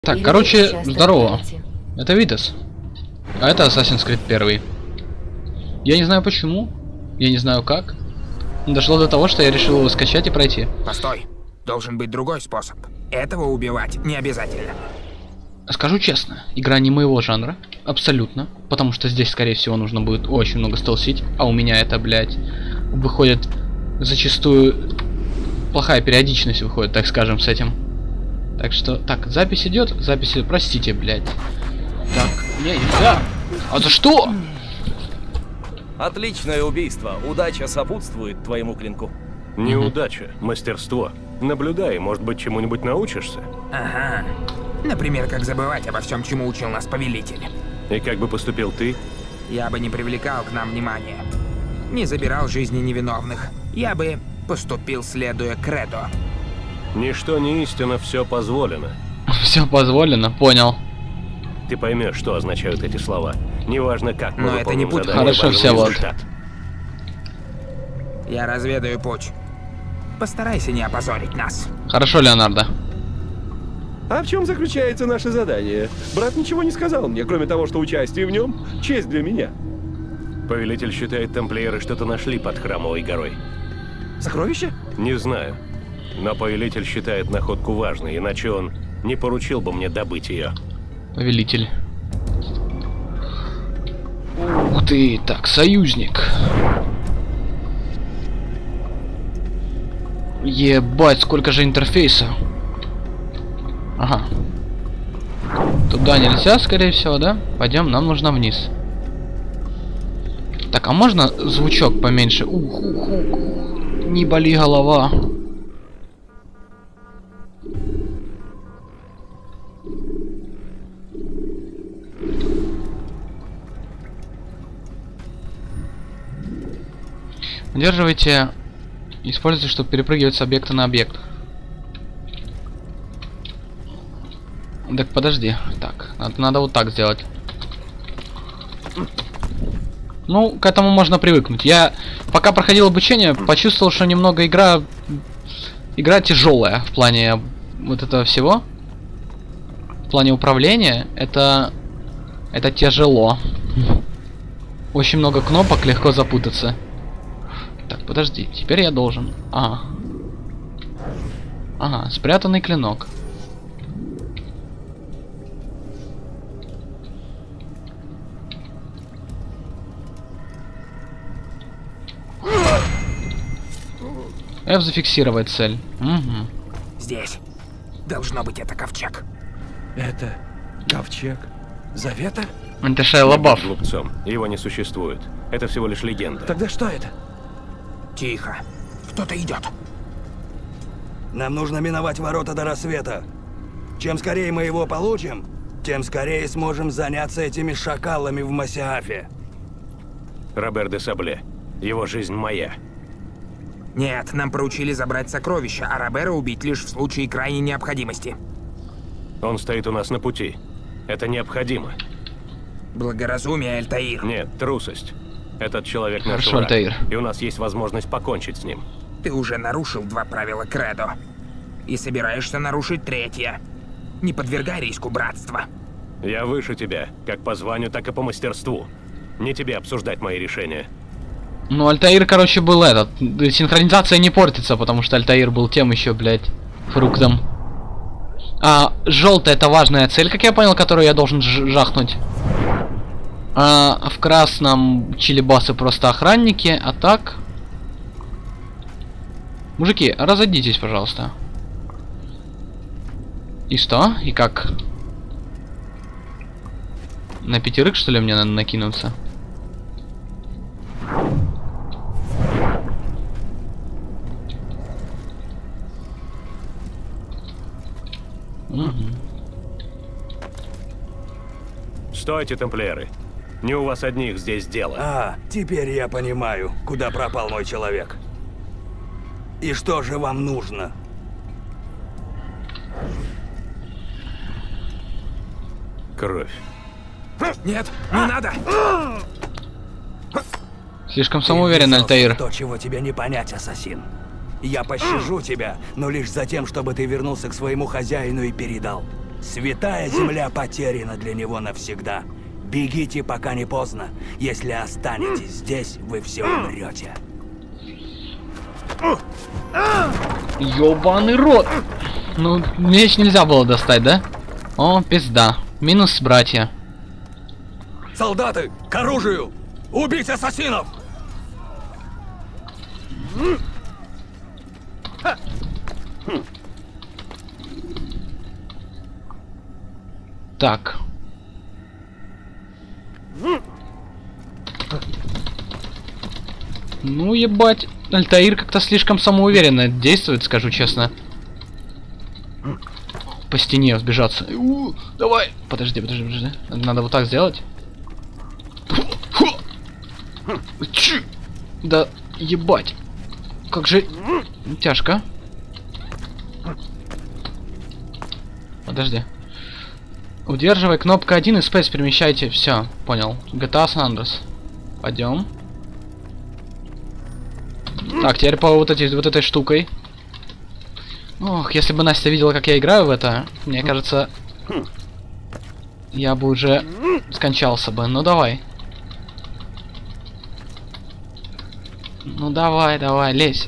Так, Или короче, вы здорово. часто Это Витас. А это Assassin's Creed 1. Я не знаю почему, я не знаю как. Дошло до того, что я решил его скачать и пройти. Постой. Должен быть другой способ. Этого убивать не обязательно. Скажу честно, игра не моего жанра. Абсолютно. Потому что здесь, скорее всего, нужно будет очень много стелсить. А у меня это, блядь, выходит зачастую... Плохая периодичность выходит, так скажем, с этим. Так что... Так, запись идет. Запись... Простите, блядь. Так, нельзя. А за что? Отличное убийство. Удача сопутствует твоему клинку. Неудача, мастерство. Наблюдай, может быть, чему-нибудь научишься. Ага. Например, как забывать обо всем, чему учил нас повелитель. И как бы поступил ты? Я бы не привлекал к нам внимания. Не забирал жизни невиновных. Я бы поступил, следуя кредо. Ничто не истина, все позволено. Все позволено, понял. Ты поймешь, что означают эти слова. Неважно, как мы Но это не выполним путь. задание, Хорошо, важен Всеволод. результат. Я разведаю путь. Постарайся не опозорить нас. Хорошо, Леонардо. А в чем заключается наше задание? Брат ничего не сказал мне, кроме того, что участие в нем — честь для меня. Повелитель считает, тамплиеры что-то нашли под Храмовой горой. Сокровище? Не знаю. Но повелитель считает находку важной, иначе он не поручил бы мне добыть ее. Повелитель. Ух ты, так, союзник. Ебать, сколько же интерфейса. Ага. Туда нельзя, скорее всего, да? Пойдем, нам нужно вниз. Так, а можно звучок поменьше? Ух, ух, ух. Не боли голова. Удерживайте. Используйте, чтобы перепрыгивать с объекта на объект. Так, подожди. Так, надо вот так сделать. Ну, к этому можно привыкнуть. Я, пока проходил обучение, почувствовал, что немного игра тяжелая в плане вот этого всего. В плане управления это тяжело. Очень много кнопок, легко запутаться. Так, подожди, теперь я должен. Ага. Ага, спрятанный клинок. F зафиксировать цель. Угу. Здесь. Должно быть, это ковчег. Это ковчег Завета? Это Шайа Лабаф. Глупцом. Его не существует. Это всего лишь легенда. Тогда что это? Тихо. Кто-то идет. Нам нужно миновать ворота до рассвета. Чем скорее мы его получим, тем скорее сможем заняться этими шакалами в Масиафе. Робер де Сабле. Его жизнь моя. Нет, нам поручили забрать сокровища, а Робера убить лишь в случае крайней необходимости. Он стоит у нас на пути. Это необходимо. Благоразумие, Альтаир. Нет, трусость. Этот человек наш Хорошо, враг. Альтаир. И у нас есть возможность покончить с ним. Ты уже нарушил 2 правила Кредо. И собираешься нарушить 3-е. Не подвергай риску братства. Я выше тебя, как по званию, так и по мастерству. Не тебе обсуждать мои решения. Ну, Альтаир, короче, был этот. Синхронизация не портится, потому что Альтаир был тем еще, блядь, фруктом. А желтая — это важная цель, как я понял, которую я должен жахнуть. А в красном чилибасы просто охранники, а так... Мужики, разойдитесь, пожалуйста. И что? И как? На 5, что ли, мне надо накинуться? Угу. Стойте, тамплиеры. Не у вас одних здесь дело. А, теперь я понимаю, куда пропал мой человек. И что же вам нужно? Кровь. Нет, не надо! Слишком самоуверен, Альтаир. То, чего тебе не понять, ассасин. Я пощажу тебя, но лишь за тем, чтобы ты вернулся к своему хозяину и передал. Святая земля потеряна для него навсегда. Бегите, пока не поздно. Если останетесь здесь, вы все умрете. Ёбаный рот! Ну, меч нельзя было достать, да? О, пизда. Минус братья. Солдаты, к оружию! Убить ассасинов! Так. Ну, ебать. Альтаир как-то слишком самоуверенно действует, скажу честно. По стене взбежаться. Давай. Подожди. Надо вот так сделать. Да, ебать. Как же тяжко. Подожди. Удерживай кнопка 1 и спейс перемещайте. Все, понял. GTA San Andreas. Пойдем. Так, теперь по вот этой штукой. Ох, если бы Настя видела, как я играю в это, мне кажется, я бы уже скончался бы. Ну давай. Ну давай, лезь.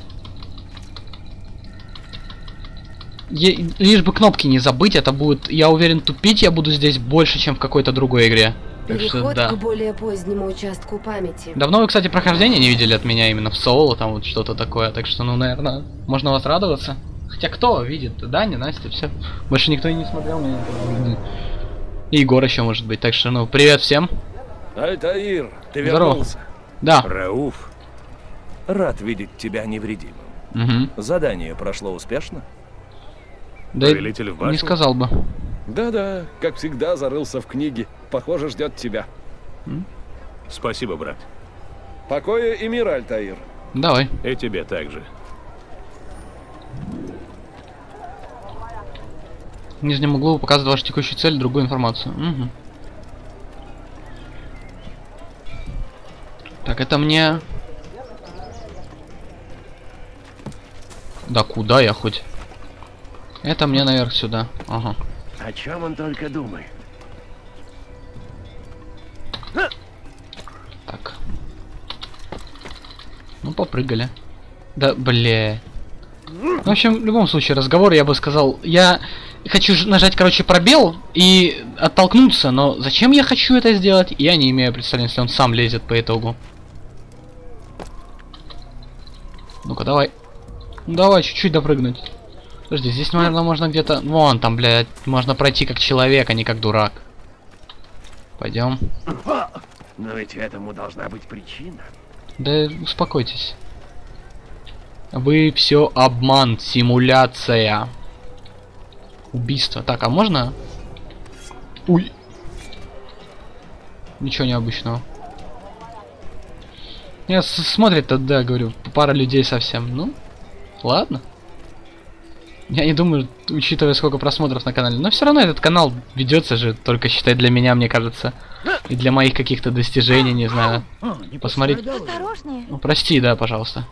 Лишь бы кнопки не забыть, это будет, я уверен, тупить я буду здесь больше, чем в какой-то другой игре. Так Переход что, да. к более позднему участку памяти. Давно вы, кстати, прохождение не видели от меня именно в соло, там вот что-то такое, так что, ну, наверное, можно вас радоваться. Хотя кто видит? Даня, Настя, все. Больше никто и не смотрел меня. И Егор еще, может быть, так что, ну, привет всем. Альтаир, ты Здорово. вернулся. Да. Рауф, Рад видеть тебя невредимым. Угу. Задание прошло успешно? Да, повелитель в башню? не сказал бы. Да-да, как всегда, зарылся в книге. Похоже, ждет тебя. спасибо, брат. Покоя и мира, Альтаир. Давай. И тебе также. В нижнем углу показывает вашу текущую цель, другую информацию. Угу. Так, это мне... Да куда я хоть? Это мне наверх сюда. Ага. О чем он только думает? Так. Ну, попрыгали. Да, бля. В общем, в любом случае, разговор, я бы сказал... Я хочу нажать, короче, пробел и оттолкнуться, но зачем я хочу это сделать, я не имею представления, если он сам лезет по итогу. Ну-ка, давай. Ну, давай, чуть-чуть допрыгнуть. Подожди, здесь, наверное, можно где-то... Вон там, блядь, можно пройти как человек, а не как дурак. Пойдем. Но ведь этому должна быть причина. Да успокойтесь. Вы все обман, симуляция. Убийство. Так, а можно? Ой. Ничего необычного. Я смотрит-то, да, говорю, пара людей совсем. Ну, ладно. Я не думаю, учитывая сколько просмотров на канале. Но все равно этот канал ведется же, только считай для меня, мне кажется. И для моих каких-то достижений, не знаю. Посмотри. Осторожнее. Ну, прости, да, пожалуйста.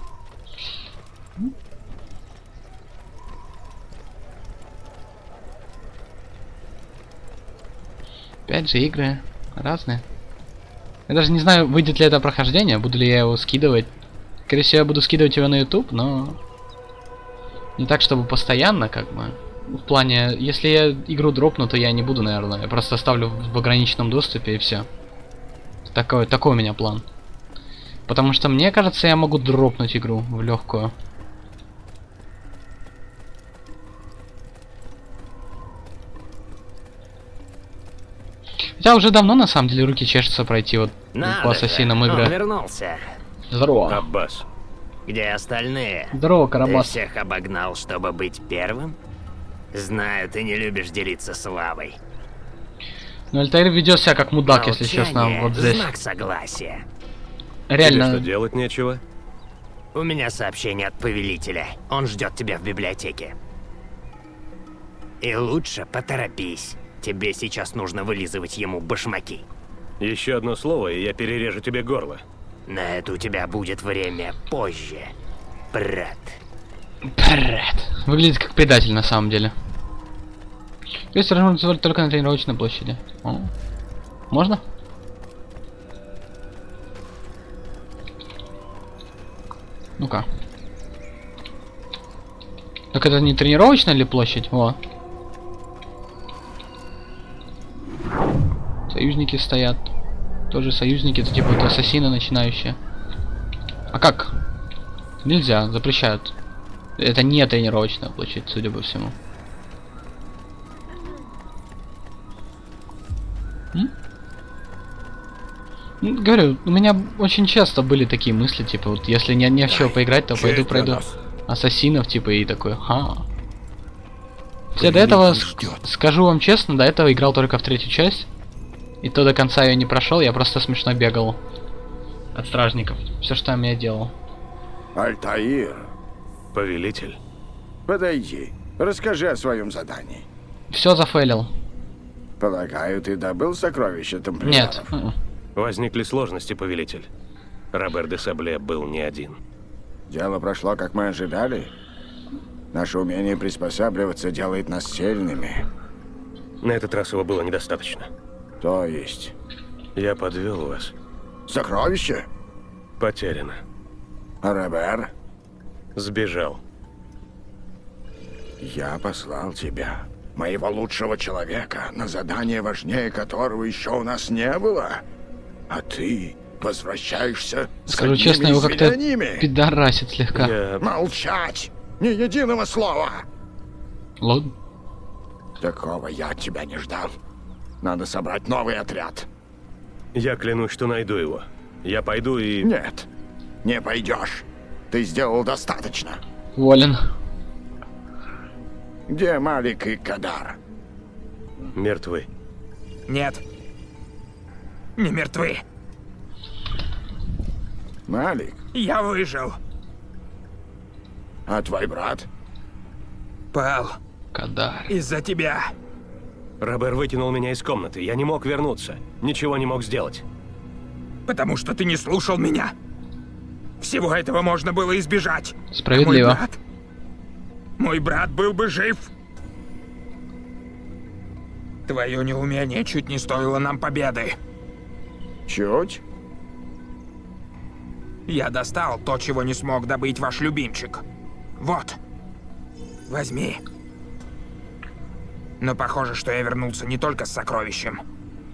Опять же, игры разные. Я даже не знаю, выйдет ли это прохождение, буду ли я его скидывать. Скорее всего, я буду скидывать его на YouTube, но... Не так, чтобы постоянно, как бы. В плане, если я игру дропну, то я не буду, наверное. Я просто оставлю в ограниченном доступе и все. Такой у меня план. Потому что мне кажется, я могу дропнуть игру в легкую. Хотя уже давно, на самом деле, руки чешутся пройти вот по ассасинам игры. Он вернулся. Здорово. Аббас. Где остальные? Здорово, Ты Карабас. всех обогнал, чтобы быть первым? Знаю, ты не любишь делиться славой. Ну, Альтаир ведет себя как мудак, если честно, Молчание вот здесь. знак согласия. Тебе что, Реально. делать нечего? У меня сообщение от повелителя. Он ждет тебя в библиотеке. И лучше поторопись. Тебе сейчас нужно вылизывать ему башмаки. Еще одно слово, и я перережу тебе горло. На это у тебя будет время позже, брат. Брат. Выглядит как предатель на самом деле. Если можно только на тренировочной площади. О. Можно? Ну-ка. Так это не тренировочная ли площадь? О. Союзники стоят. Тоже союзники, это типа вот ассасины начинающие. А как? Нельзя, запрещают. Это не тренировочная площадь, судя по всему. Ну, говорю, у меня очень часто были такие мысли, типа, вот если не в чего поиграть, то пойду пройду ассасинов, типа, и такой, ха. Все до этого, скажу вам честно, до этого играл только в 3-ю часть. И то до конца ее не прошел, я просто смешно бегал от стражников. Все, что я делал. Альтаир, Повелитель. подойди. Расскажи о своем задании. Все зафейлил. Полагаю, ты добыл сокровища тамплиеров? Нет. Возникли сложности, повелитель. Робер де Сабле был не один. Дело прошло, как мы ожидали. Наше умение приспосабливаться делает нас сильными. На этот раз его было недостаточно. То есть? Я подвел вас. Сокровище? Потеряно. А Робер? Сбежал. Я послал тебя, моего лучшего человека, на задание, важнее которого еще у нас не было. А ты возвращаешься с Скажу одними честно, его как-то изменениями? пидорасит слегка. Я... Молчать! Ни единого слова! Ладно. Такого я от тебя не ждал. Надо собрать новый отряд. Я клянусь, что найду его. Я пойду и... Нет, не пойдешь. Ты сделал достаточно. Волен. Где Малик и Кадар? Мертвы. Нет. Не мертвы. Малик, Я выжил. а твой брат? Пал. Кадар. Из-за тебя. Робер вытянул меня из комнаты. Я не мог вернуться. Ничего не мог сделать. Потому что ты не слушал меня. Всего этого можно было избежать. Справедливо. Мой брат был бы жив. Твое неумение чуть не стоило нам победы. Чуть? Я достал то, чего не смог добыть ваш любимчик. Вот. Возьми. Но похоже, что я вернулся не только с сокровищем.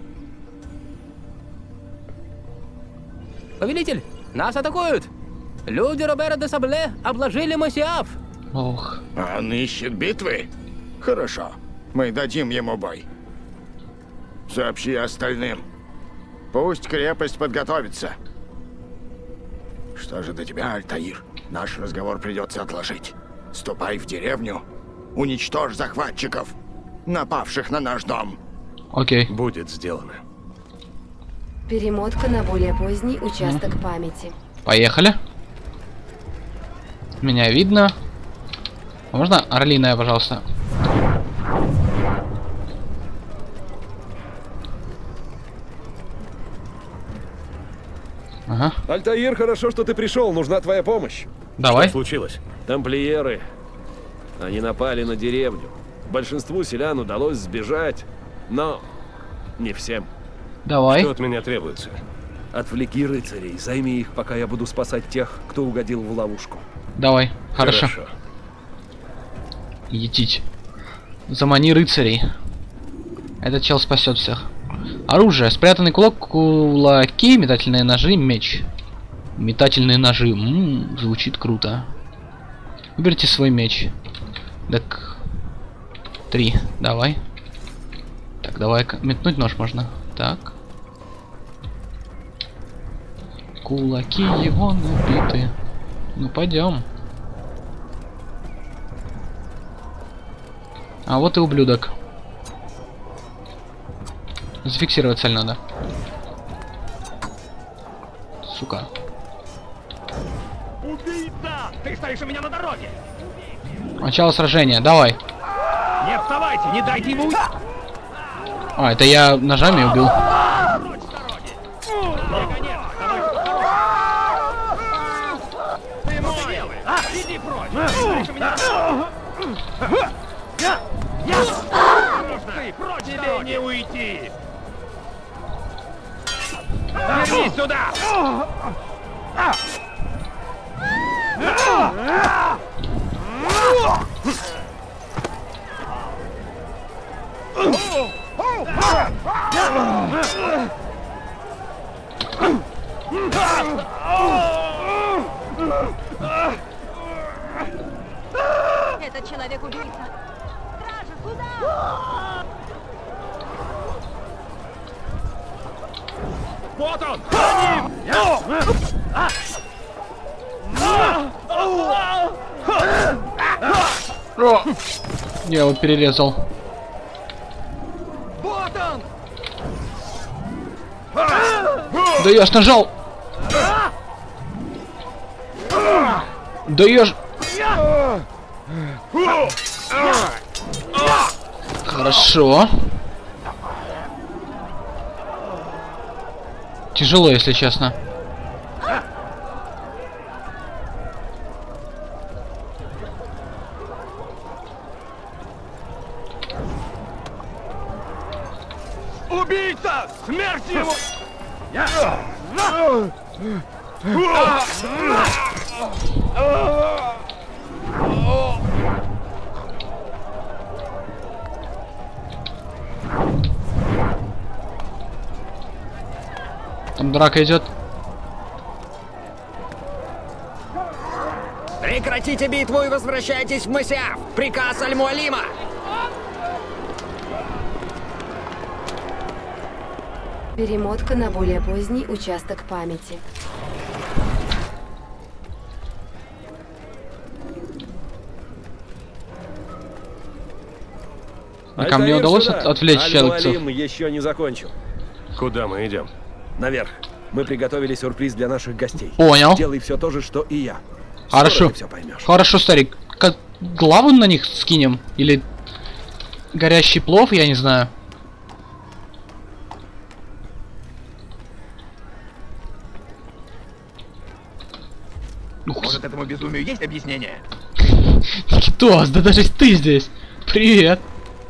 Повелитель, нас атакуют! Люди Робера де Сабле обложили Мосиаф! Ох. Он ищет битвы? Хорошо, мы дадим ему бой. Сообщи остальным. Пусть крепость подготовится. Что же до тебя, Альтаир? Наш разговор придется отложить. Ступай в деревню, уничтожь захватчиков, напавших на наш дом. Окей. Будет сделано. Перемотка на более поздний участок памяти. Поехали. Меня видно. А можно орлиная, пожалуйста? Ага. Альтаир, хорошо, что ты пришел. Нужна твоя помощь. Давай. Что случилось? Тамплиеры. Они напали на деревню. Большинству селян удалось сбежать, но не всем. Давай. Что от меня требуется? Отвлеки рыцарей, займи их, пока я буду спасать тех, кто угодил в ловушку. Давай. Хорошо. Етить. Замани рыцарей. Этот чел спасет всех. Оружие. Спрятанный кулак, кулаки, метательные ножи, меч. Метательные ножи. Звучит круто. Выберите свой меч. Так. 3. Давай. Так, давай. Метнуть нож можно. Так. Кулаки его набиты. Ну пойдем. А вот и ублюдок. Зафиксировать цель надо. Сука. Убийца! Ты стоишь у меня на дороге! Начало сражения, давай. Не вставайте, не дайте ему уйти! А, это я ножами убил. Ты ему делаешь! Иди прочь! Стоишь у меня на дороге! уйти! Вернись сюда! Это человек-убийца. Стража, сюда! Вот он! За ним! Я его перерезал. Вот он! Да я ж нажал! Да я ж... Хорошо. Тяжело, если честно. Убийца! Смерть ему! Там драка идет. Прекратите битву и возвращайтесь в Масяв! Приказ Аль-Муалима! Перемотка на более поздний участок памяти. А мне удалось отвлечь щелкцев? Аль-Муалим еще не закончил. Куда мы идем? Наверх. Мы приготовили сюрприз для наших гостей. Понял. Делай все то же, что и я. Хорошо. Ты все поймешь. Хорошо, старик. Главу на них скинем? Или горящий плов, я не знаю. Может, этому безумию есть объяснение? Кто? Да даже ты здесь. Привет.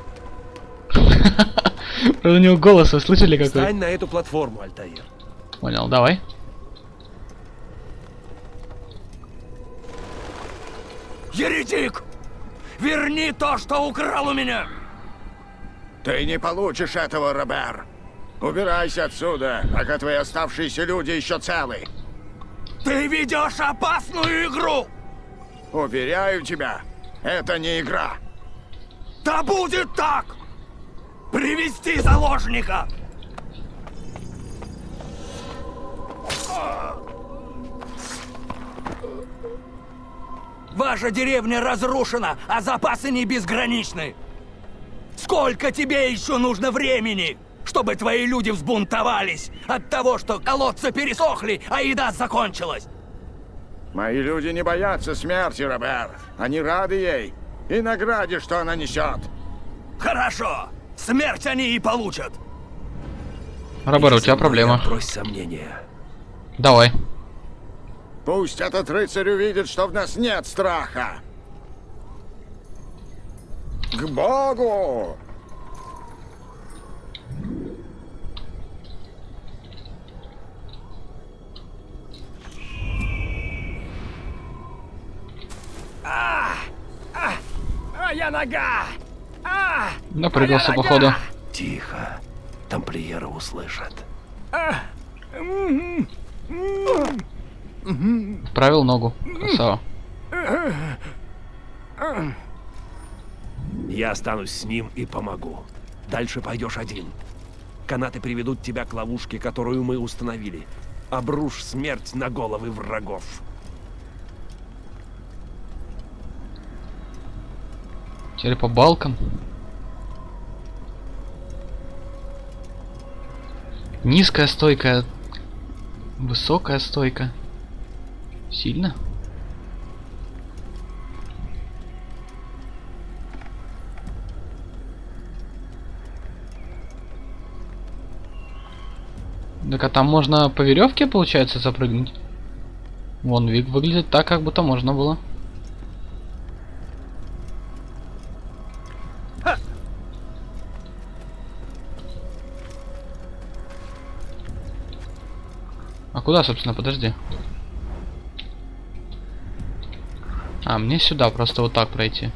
У него голос, вы слышали какой? Встань на эту платформу, Альтаир. Понял, давай. Еретик! Верни то, что украл у меня! Ты не получишь этого, Робер. Убирайся отсюда, пока твои оставшиеся люди еще целы. Ты ведешь опасную игру! Уверяю тебя, это не игра. Да будет так! Привести заложника! Ваша деревня разрушена, а запасы не безграничны. Сколько тебе еще нужно времени, чтобы твои люди взбунтовались от того, что колодцы пересохли, а еда закончилась? Мои люди не боятся смерти, Робер. Они рады ей и награде, что она несет. Хорошо. Смерть они и получат. Робер, у тебя проблема. Брось сомнения. Давай. Пусть этот рыцарь увидит, что в нас нет страха. К Богу! Моя нога! Напрыгался, походу. Тихо. Тамплиеры услышат. Вправил ногу. Красава. Я останусь с ним и помогу. Дальше пойдешь один. Канаты приведут тебя к ловушке, которую мы установили. Обрушь смерть на головы врагов. Теперь по балкам. Низкая стойка. Высокая стойка. Сильно? Так а там можно по веревке, получается, запрыгнуть? Вон, выглядит так, как будто можно было. А куда, собственно, подожди? А, мне сюда просто вот так пройти.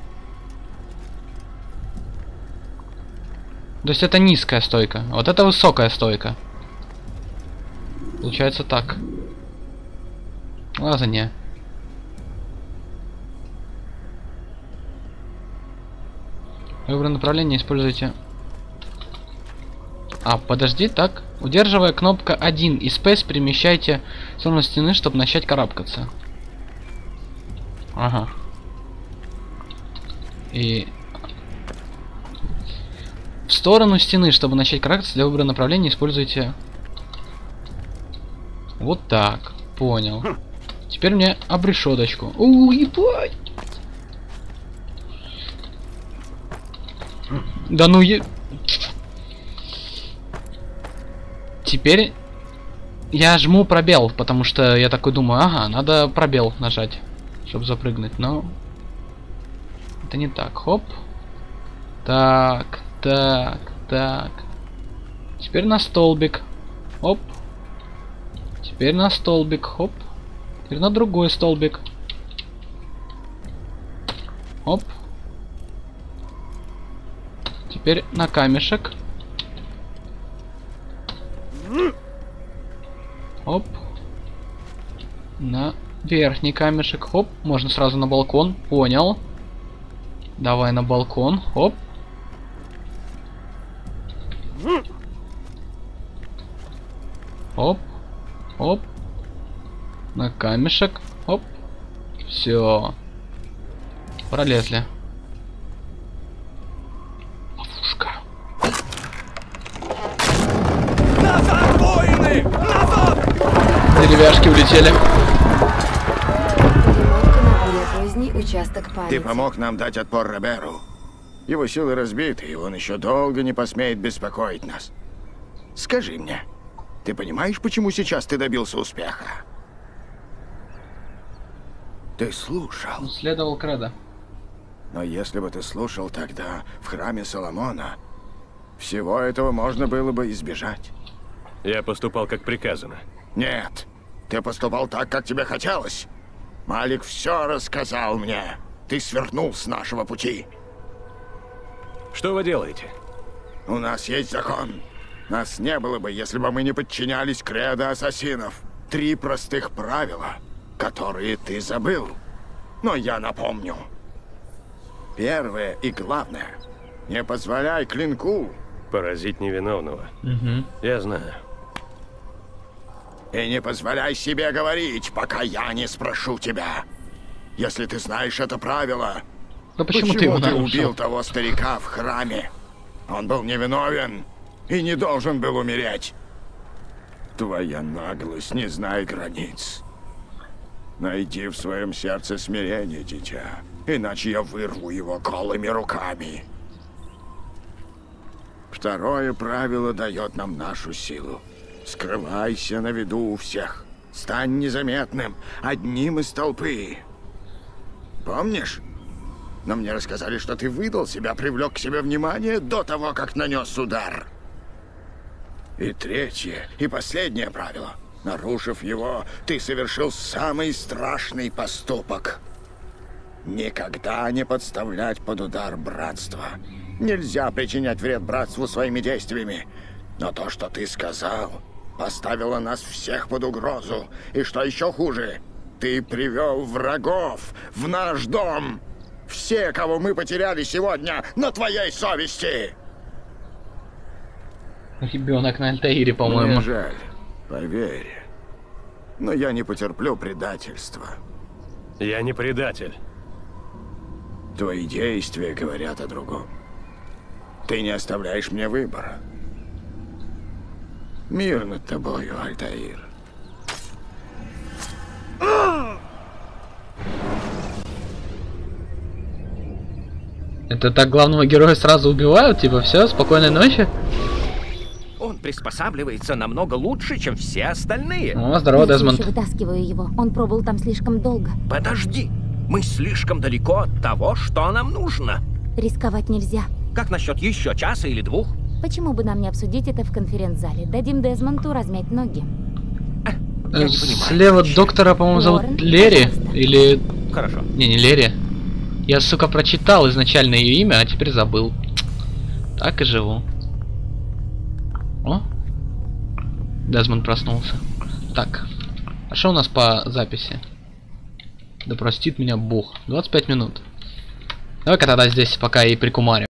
То есть это низкая стойка, а вот это высокая стойка. Получается так. Лазанье. Выбор направления используйте. А, подожди, так. Удерживая кнопка 1 и Space, перемещайте в сторону стены, чтобы начать карабкаться. Ага. И в сторону стены, чтобы начать карабкаться, для выбора направления используйте. Вот так. Понял. Теперь мне обрешеточку. Ебать! Да ну Теперь я жму пробел, потому что я такой думаю, ага, надо пробел нажать, чтобы запрыгнуть, но это не так. Хоп. Так, так, так. Теперь на столбик. Оп. Теперь на столбик. Хоп. Теперь на другой столбик. Оп. Теперь на камешек. Оп. На верхний камешек. Хоп. Можно сразу на балкон. Понял. Давай на балкон. Хоп. Оп. Оп. На камешек. Оп. Все. Пролезли. Ловушка. Назад, воины! Назад! Деревяшки улетели. Перемотка на более поздний участок памяти. Ты помог нам дать отпор Роберу. Его силы разбиты, и он еще долго не посмеет беспокоить нас. Скажи мне, ты понимаешь, почему сейчас ты добился успеха? Ты слушал. Следовал кредо. Но если бы ты слушал тогда в храме Соломона, всего этого можно было бы избежать. Я поступал как приказано. Нет, ты поступал так, как тебе хотелось. Малик все рассказал мне. Ты свернул с нашего пути. Что вы делаете? У нас есть закон. Нас не было бы, если бы мы не подчинялись кредо ассасинов. 3 простых правила, которые ты забыл. Но я напомню. Первое и главное. Не позволяй клинку поразить невиновного. Я знаю. И не позволяй себе говорить, пока я не спрошу тебя. Если ты знаешь это правило, да почему ты убил того старика в храме? Он был невиновен и не должен был умереть. Твоя наглость не знает границ. Найди в своем сердце смирение, дитя, иначе я вырву его голыми руками. Второе правило дает нам нашу силу. Скрывайся на виду у всех. Стань незаметным, одним из толпы. Помнишь? Но мне рассказали, что ты выдал себя, привлек к себе внимание до того, как нанес удар. И третье, и последнее правило. Нарушив его, ты совершил самый страшный поступок. Никогда не подставлять под удар братства. Нельзя причинять вред братству своими действиями. Но то, что ты сказал, поставило нас всех под угрозу. И что еще хуже, ты привел врагов в наш дом. Все, кого мы потеряли сегодня, на твоей совести. Ребенок на Альтаире, по-моему. Мне жаль, поверь. Но я не потерплю предательства. Я не предатель. Твои действия говорят о другом. Ты не оставляешь мне выбора. Мир над тобою, Альтаир. Это так главного героя сразу убивают? Типа, все, спокойной ночи? Он приспосабливается намного лучше, чем все остальные. О, здорово, Дезмонд. Я вытаскиваю его. Он пробыл там слишком долго. Подожди. Мы слишком далеко от того, что нам нужно. Рисковать нельзя. Как насчет еще часа или 2? Почему бы нам не обсудить это в конференц-зале? Дадим Дезмонду размять ноги. Слева доктора, по-моему, зовут Лерри. Или... Хорошо. Не Лерри. Я, сука, прочитал изначально ее имя, а теперь забыл. Так и живу. О! Дезмонд проснулся. Так. А что у нас по записи? Да простит меня Бог. 25 минут. Давай-ка тогда здесь пока и прикумарим.